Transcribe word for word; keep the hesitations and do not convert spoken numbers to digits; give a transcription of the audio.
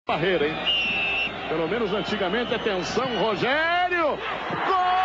Barreira, hein? Pelo menos antigamente, atenção, Rogério! Gol!